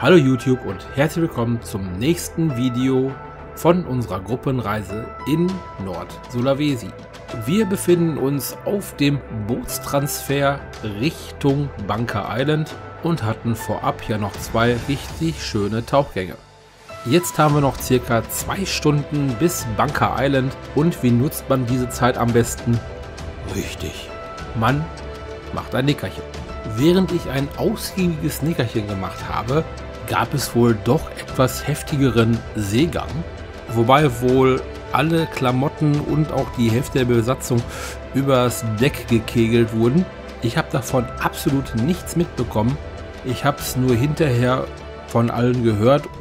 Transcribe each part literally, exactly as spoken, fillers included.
Hallo YouTube und herzlich willkommen zum nächsten Video von unserer Gruppenreise in Nord-Sulawesi. Wir befinden uns auf dem Bootstransfer Richtung Bangka Island und hatten vorab ja noch zwei richtig schöne Tauchgänge. Jetzt haben wir noch circa zwei Stunden bis Bangka Island und wie nutzt man diese Zeit am besten? Richtig, man macht ein Nickerchen. Während ich ein ausgiebiges Nickerchen gemacht habe, gab es wohl doch etwas heftigeren Seegang, wobei wohl alle Klamotten und auch die Hälfte der Besatzung übers Deck gekegelt wurden. Ich habe davon absolut nichts mitbekommen. Ich habe es nur hinterher von allen gehört.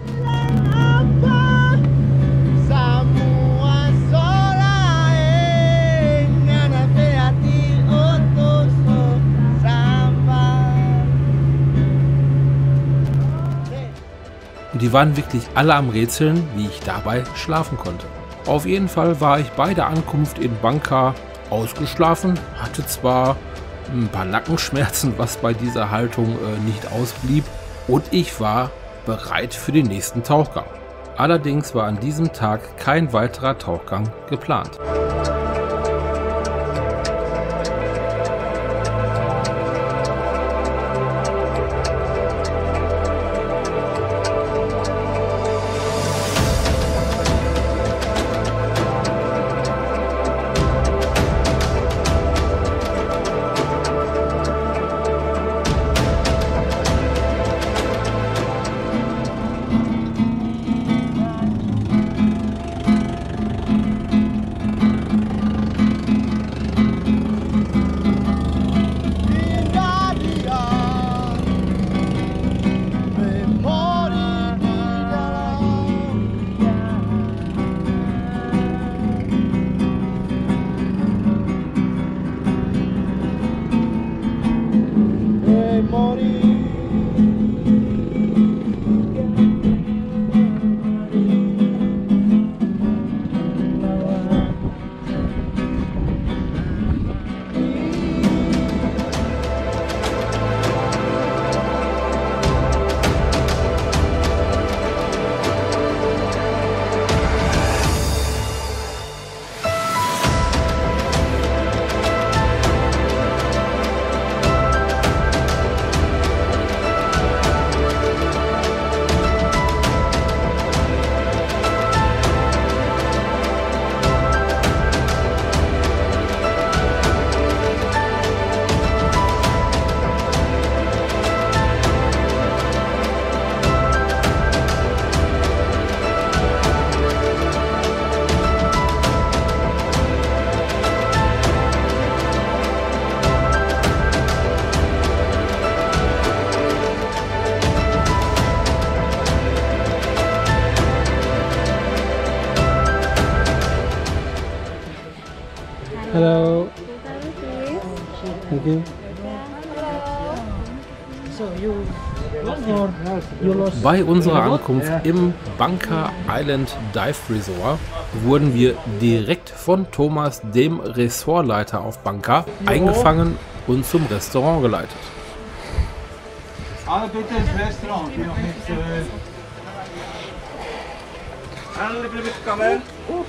Und die waren wirklich alle am Rätseln, wie ich dabei schlafen konnte. Auf jeden Fall war ich bei der Ankunft in Bangka ausgeschlafen, hatte zwar ein paar Nackenschmerzen, was bei dieser Haltung äh, nicht ausblieb, und ich war bereit für den nächsten Tauchgang. Allerdings war an diesem Tag kein weiterer Tauchgang geplant. Hello. Thank you. Bei unserer Ankunft im Bangka Island Dive Resort wurden wir direkt von Thomas, dem Ressortleiter auf Bangka, eingefangen und zum Restaurant geleitet. Alle bitte ins Restaurant, die noch nicht. Alle bitte mitkommen.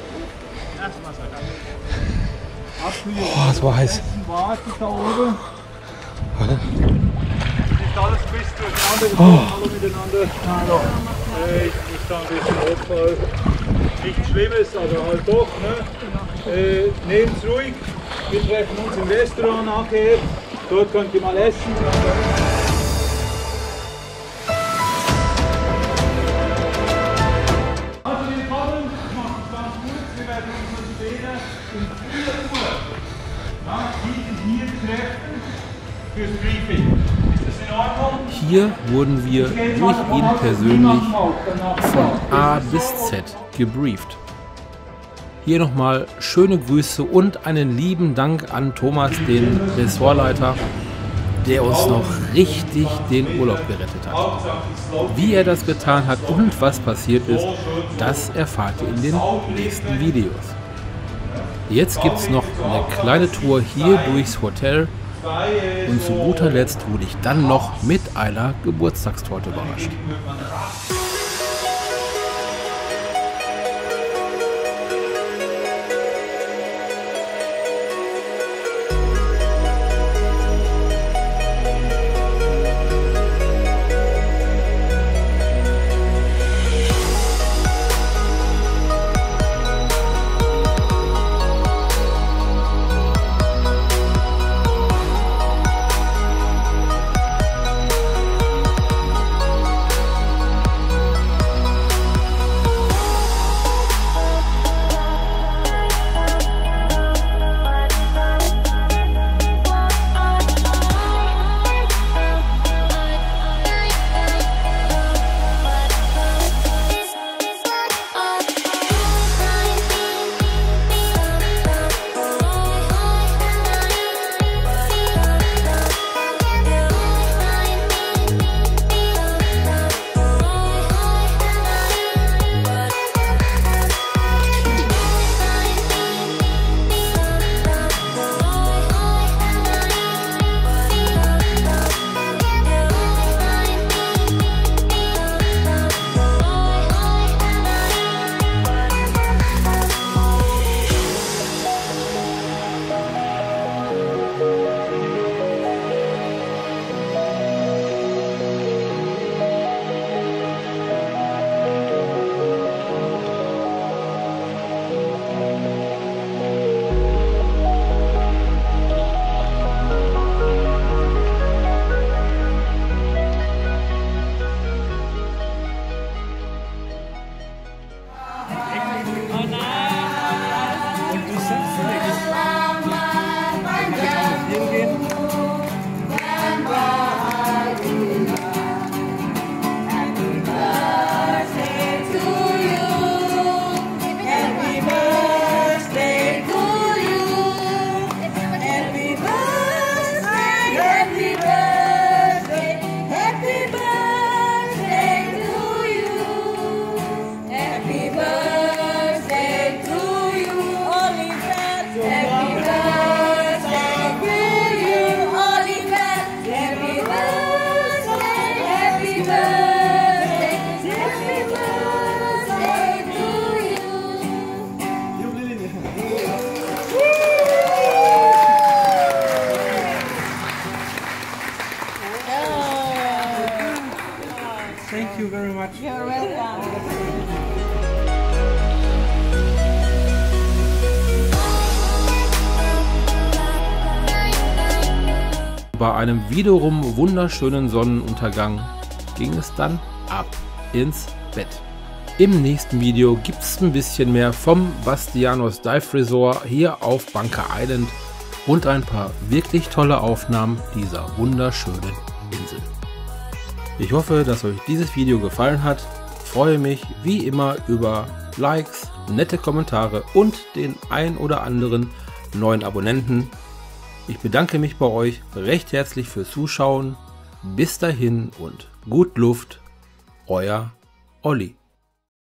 Oh, das war heiß. Wartet da oben. Warte. Nicht alles ein bisschen durcheinander gekommen. Hallo miteinander. Hallo. Äh, ich muss da ein bisschen Notfall. Nichts Schlimmes, aber halt doch. Ne? Äh, nehmt's ruhig. Wir treffen uns im Restaurant nachher. Dort könnt ihr mal essen. Also willkommen. Ich mache es ganz kurz. Wir werden uns später um vier Uhr nach diesen hier treffen fürs Briefing. Ist das in Ordnung? Hier wurden wir durch ihn persönlich von A bis Z gebrieft. Hier nochmal schöne Grüße und einen lieben Dank an Thomas, den Ressortleiter, der uns noch richtig den Urlaub gerettet hat. Wie er das getan hat und was passiert ist, das erfahrt ihr in den nächsten Videos. Jetzt gibt es noch eine kleine Tour hier durchs Hotel Und zu guter Letzt wurde ich dann noch mit einer Geburtstagstorte überrascht. Thank you very much. You're welcome. Bei einem wiederum wunderschönen Sonnenuntergang ging es dann ab ins Bett. Im nächsten Video gibt es ein bisschen mehr vom Bastianos Dive Resort hier auf Bunker Island und ein paar wirklich tolle Aufnahmen dieser wunderschönen Insel. Ich hoffe, dass euch dieses Video gefallen hat. Ich freue mich wie immer über Likes, nette Kommentare und den ein oder anderen neuen Abonnenten. Ich bedanke mich bei euch recht herzlich fürs Zuschauen. Bis dahin und gut Luft, euer Olli.